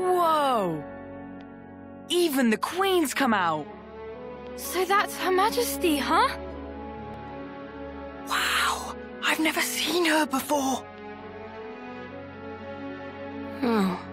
Whoa! Even the Queen's come out! So that's Her Majesty, huh? Wow! I've never seen her before! Oh.